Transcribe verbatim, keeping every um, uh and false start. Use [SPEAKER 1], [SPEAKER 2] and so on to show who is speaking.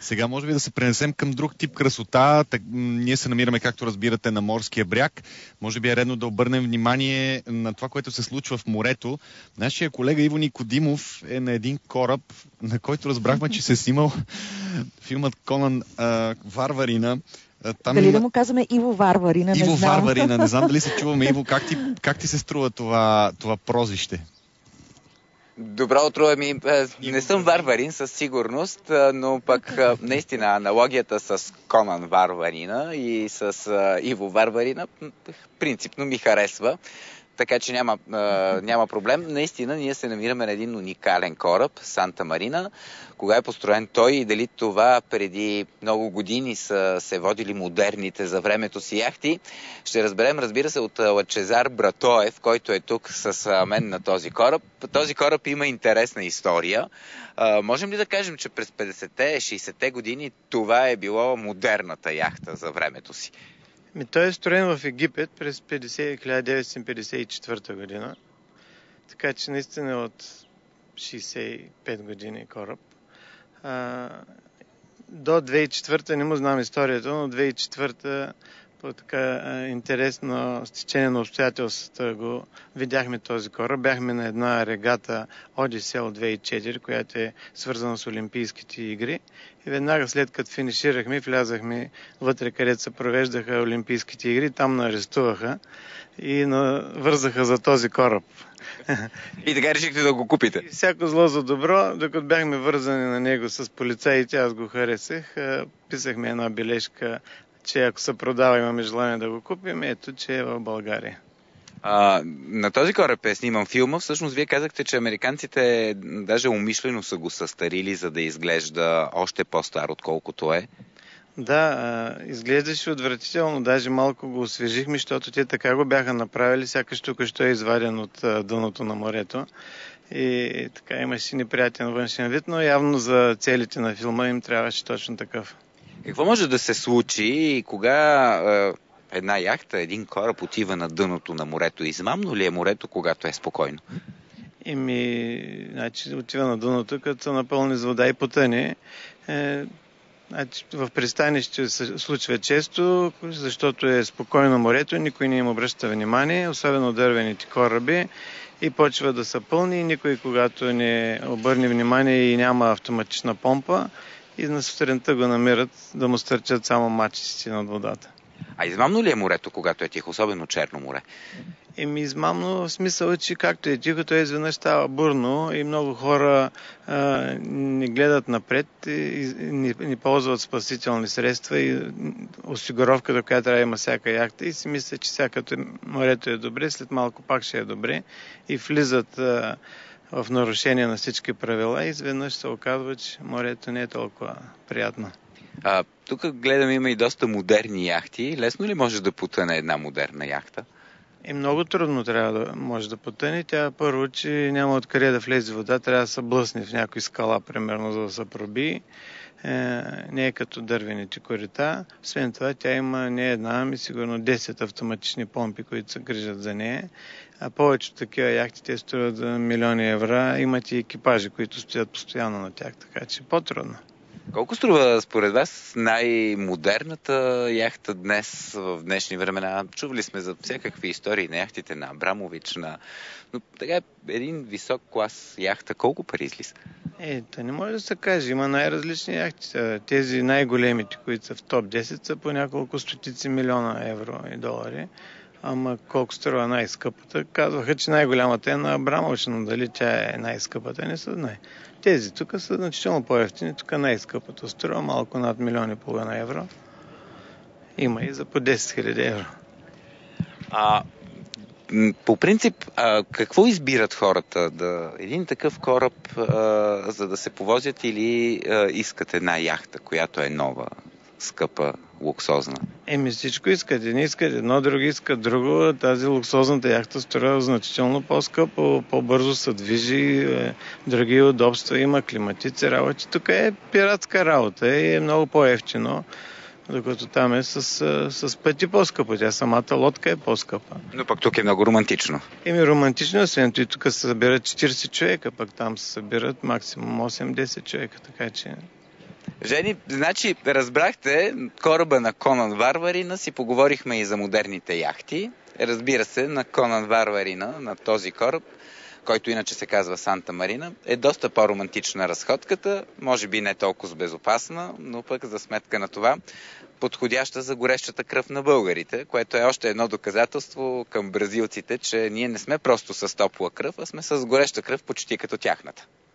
[SPEAKER 1] Сега може би да се пренесем към друг тип красота. Так, ние се намираме, както разбирате, на морския бряг. Може би е редно да обърнем внимание на това, което се случва в морето. Нашия колега Иво Никодимов е на един кораб, на който разбрахме, че се е снимал филмът Конан а, Варварина.
[SPEAKER 2] Там дали да му казваме Иво Варварина?
[SPEAKER 1] Иво
[SPEAKER 2] не знам.
[SPEAKER 1] Варварина, не знам дали се чуваме. Иво, как ти, как ти се струва това, това прозвище?
[SPEAKER 3] Добро утро, ми. Не съм варварин със сигурност, но пък наистина аналогията с Конан Варварина и с Иво Варварина принципно ми харесва. Така че няма, а, няма проблем. Наистина, ние се намираме на един уникален кораб, Санта Марина. Кога е построен той и дали това преди много години са се водили модерните за времето си яхти, ще разберем, разбира се, от Лъчезар Братоев, който е тук с мен на този кораб. Този кораб има интересна история. А, можем ли да кажем, че през петдесетте, шейсетте години това е било модерната яхта за времето си?
[SPEAKER 4] Ми, той е строен в Египет през хиляда деветстотин петдесет и четвърта година, така че наистина от шейсет и пет години кораб. А, до две хиляди и четвърта не му знам историята, но две хиляди и четвърта по така интересно стечение на обстоятелствата го видяхме този кораб. Бяхме на една регата Одисел две хиляди и четири, която е свързана с Олимпийските игри. И веднага след като финиширахме, влязахме вътре, където се провеждаха Олимпийските игри, там ме арестуваха и вързаха за този кораб.
[SPEAKER 3] И така решихте да го купите?
[SPEAKER 4] И всяко зло за добро, докато бяхме вързани на него с полицаите, аз го харесах. Писахме една бележка, че ако се продава, имаме желание да го купим, ето, че е в България.
[SPEAKER 3] А, на този кораб е сниман филма. Всъщност, вие казахте, че американците даже умишлено са го състарили, за да изглежда още по-стар, отколкото е.
[SPEAKER 4] Да, изглеждаше отвратително. Даже малко го освежихме, защото те така го бяха направили, сякаш тук ще е изваден от дъното на морето. И така имаше неприятен външен вид, но явно за целите на филма им трябваше точно такъв.
[SPEAKER 3] Какво може да се случи и кога е, една яхта, един кораб отива на дъното на морето? Измамно ли е морето, когато е спокойно?
[SPEAKER 4] Еми, значи отива на дъното, като се напълни с вода и потъне. Е, значи, в пристанище се случва често, защото е спокойно морето, никой не им обръща внимание, особено дървените кораби, и почва да са пълни, и никой, когато не обърне внимание и няма автоматична помпа, и на сутринта го намират да му стърчат само мачиците над водата.
[SPEAKER 3] А измамно ли е морето, когато е тихо, особено Черно море?
[SPEAKER 4] Еми, измамно в смисъл, че както е тихо, той изведнъж става бурно и много хора а, не гледат напред и, и не, не ползват спасителни средства и осигуровката, която трябва да има всяка яхта, и си мисля, че всякато морето е добре, след малко пак ще е добре, и влизат а, в нарушение на всички правила и изведнъж се оказва, че морето не е толкова приятно.
[SPEAKER 3] А, тук гледам, има и доста модерни яхти. Лесно ли може да потъне една модерна яхта?
[SPEAKER 4] И много трудно трябва да може да потъне. Тя първо, че няма откъде да влезе вода, трябва да се блъсне в някой скала, примерно, за да се проби. Е, не е като дървените корита. Освен това, тя има не една, ами сигурно десет автоматични помпи, които се грижат за нея. А повечето такива яхти, те струват за милиони евра. Имат и екипажи, които стоят постоянно на тях, така че по-трудно.
[SPEAKER 3] Колко струва според вас най-модерната яхта днес, в днешни времена? Чували сме за всякакви истории на яхтите на Абрамович, на... но така един висок клас яхта, колко пари излиза?
[SPEAKER 4] Е, то не може да се каже. Има най-различни яхти. Тези най-големите, които са в топ десет, са по няколко стотици милиона евро и долари. Ама колко струва най-скъпата? Казваха, че най-голямата е на Абрамович, но дали тя е най-скъпата, не се знае. Тези тук са значително по-евтини. Тук най-скъпата струва малко над милион и половина евро. Има и за по десет хиляди евро.
[SPEAKER 3] А, по принцип, а, какво избират хората? Да, един такъв кораб, а, за да се повозят, или а, искат една яхта, която е нова, скъпа, луксозна?
[SPEAKER 4] Еми всичко искат. Едни искат едно, други искат друго. Тази луксозната яхта струва значително по-скъпо, по-бързо се движи, други удобства има, климатици, работи. Тук е пиратска работа и е много по-евтино, докато там е с, с пъти по-скъпо. Тя самата лодка е по-скъпа.
[SPEAKER 3] Но пък тук е много романтично.
[SPEAKER 4] Еми романтично, освен и тук се събират четирийсет човека, пък там се събират максимум осем-десет човека, така че...
[SPEAKER 3] Жени, значи, разбрахте, кораба на Конан Варварина, си поговорихме и за модерните яхти. Разбира се, на Конан Варварина, на този кораб, който иначе се казва Санта Марина, е доста по-романтична разходката, може би не толкова безопасна, но пък за сметка на това подходяща за горещата кръв на българите, което е още едно доказателство към бразилците, че ние не сме просто с топла кръв, а сме с гореща кръв почти като тяхната.